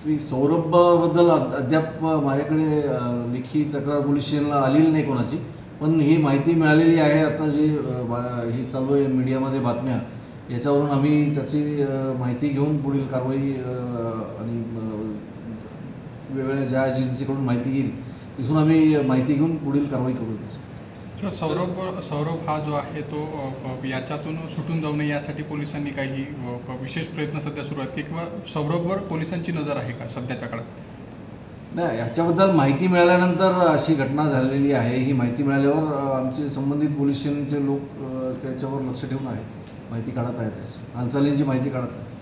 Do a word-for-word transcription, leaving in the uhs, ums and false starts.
श्री सौरभबद्दल अद्याप माझ्याकडे लेखी तक्रार पोलीस स्टेशनला आलेली नाही कोणाची, पण ही माहिती मिळालेली आहे. आता जे ही चालू आहे मीडियामध्ये बातम्या, याच्यावरून आम्ही त्याची माहिती घेऊन पुढील कारवाई आणि वेगवेगळ्या ज्या एजन्सीकडून माहिती येईल तिथून आम्ही माहिती घेऊन पुढील कारवाई करू. तर सौरभ सौरभ हा जो आहे तो याच्यातून सुटून जाऊ नये यासाठी पोलिसांनी काही विशेष प्रयत्न सध्या सुरू आहेत की किंवा सौरभवर पोलिसांची नजर आहे का सध्याच्या काळात? नाही, याच्याबद्दल माहिती मिळाल्यानंतर अशी घटना झालेली आहे. ही माहिती मिळाल्यावर आमचे संबंधित पोलीस स्टेशनचे लोक त्याच्यावर लक्ष ठेवून आहेत, माहिती काढत आहेत, त्याची हालचालींची माहिती काढत आहेत.